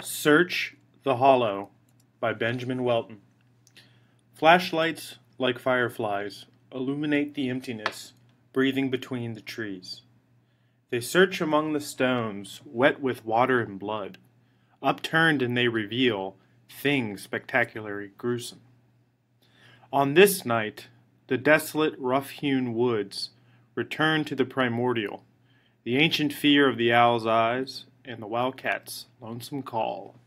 Search the Hollow by Benjamin Welton. Flashlights, like fireflies, illuminate the emptiness breathing between the trees. They search among the stones, wet with water and blood. Upturned and they reveal things spectacularly gruesome. On this night, the desolate, rough-hewn woods return to the primordial, the ancient fear of the owl's eyes, and the wildcat's lonesome call.